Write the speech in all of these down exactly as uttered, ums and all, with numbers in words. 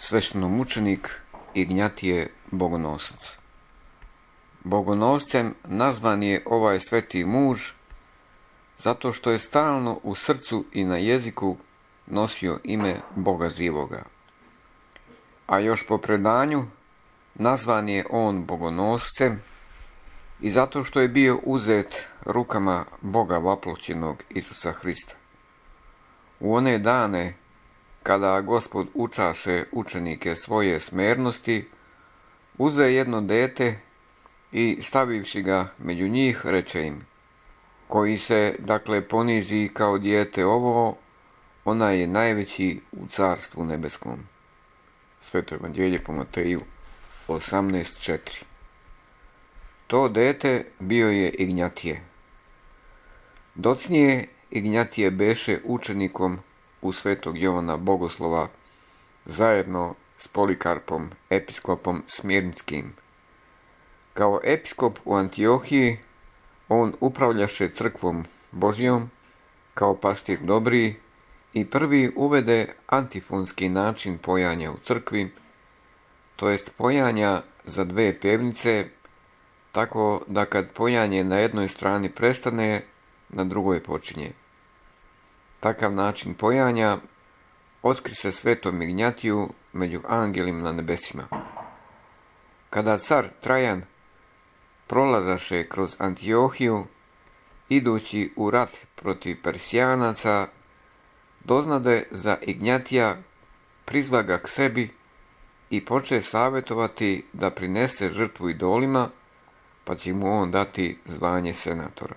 sveštenomučenik Ignjatije Bogonosac. Bogonoscem nazvan je ovaj sveti muž zato što je stalno u srcu i na jeziku nosio ime Boga živoga. A još po predanju nazvan je on Bogonoscem i zato što je bio uzet rukama Boga vaploćenog Isusa Hrista. U one dane kada Gospod učaše učenike svoje smernosti, uze jedno dete i stavivši ga među njih, reče im: koji se, dakle, ponizi kao dijete ovo, onaj je najveći u carstvu nebeskom. Sveto evanđelje po Mateju osamnaest četiri. To dete bio je Ignjatije. Docnije Ignjatije beše učenikom u svetog Jovana Bogoslova zajedno s Polikarpom, episkopom Smirnskim. Kao episkop u Antiohiji on upravljaše crkvom Božjom kao pastir dobri i prvi uvede antifonski način pojanja u crkvi, to jest pojanja za dve pjevnice, tako da kad pojanje na jednoj strani prestane, na drugoj počinje. Takav način pojanja otkri se svetom Ignjatiju među angelima na nebesima. Kada car Trajan prolazaše kroz Antiohiju, idući u rat protiv Persijanaca, doznade za Ignjatija, prizva ga k sebi i poče savjetovati da prinese žrtvu idolima, pa će mu on dati zvanje senatora.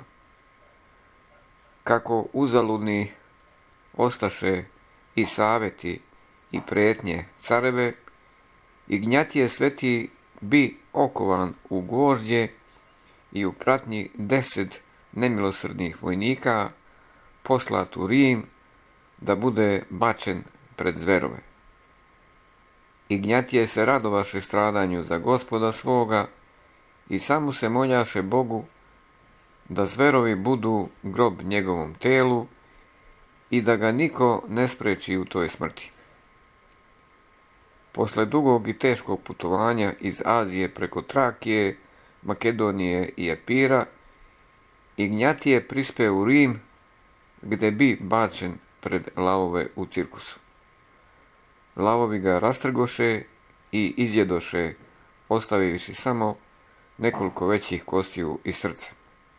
Kako uzaludni ostaše i savjeti i pretnje careve, Ignjatije sveti bi okovan u gvožđe i u pratnji deset nemilosrdnih vojnika poslat u Rim da bude bačen pred zverove. Ignjatije se radovaše stradanju za Gospoda svoga i samo se moljaše Bogu da zverovi budu grob njegovom telu i da ga niko ne spreči u toj smrti. Posle dugog i teškog putovanja iz Azije preko Trakije, Makedonije i Epira, Ignjatije prispe u Rim, gde bi bačen pred lavove u cirkusu. Lavovi ga rastrgoše i izjedoše, ostavivši samo nekoliko većih kostiju i srce.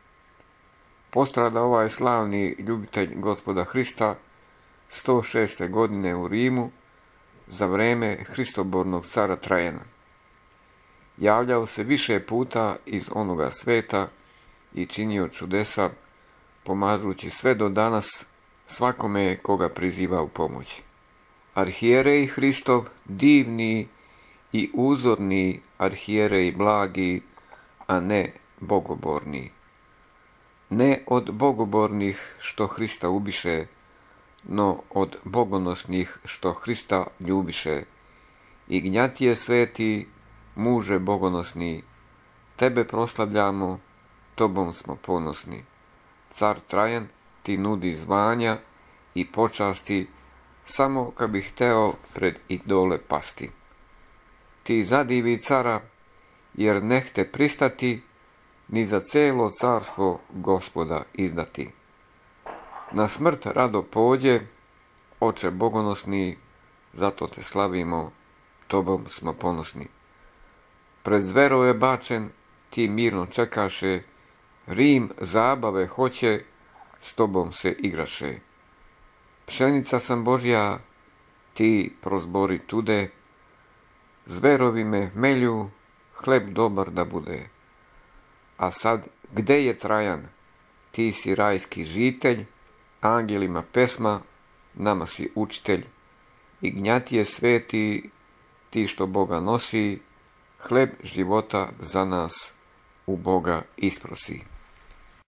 Postrada ovaj slavni ljubitelj Gospoda Hrista sto šeste godine u Rimu za vreme hristobornog cara Trajana. Javljao se više puta iz onoga sveta i činio čudesa, pomažući sve do danas svakome koga priziva u pomoć. Arhijerej Hristov, divni i uzorni arhijerej blagi, a ne bogoborni. Ne od bogobornih što Hrista ubiše, no od bogonosnih što Hrista ljubiše. Ignjatije sveti, muže bogonosni, tebe proslavljamo, tobom smo ponosni. Car Trajan ti nudi zvanja i počasti, samo kad bi hteo pred idole pasti. Ti zadivi cara, jer nehte pristati, ni za celo carstvo Gospoda izdati. Na smrt rado pođe, oče bogonosni, zato te slavimo, tobom smo ponosni. Pred zverove bačen, ti mirno čekaše, Rim zabave hoće, s tobom se igraše. Pšenica sam Božja, ti prozbori tude, zverovi me melju, hleb dobar da bude. A sad, gde je Trajan? Ti si rajski žitelj, angelima pesma, nama si učitelj. Ignjatije sveti, ti što Boga nosi, hleb života za nas u Boga isprosi.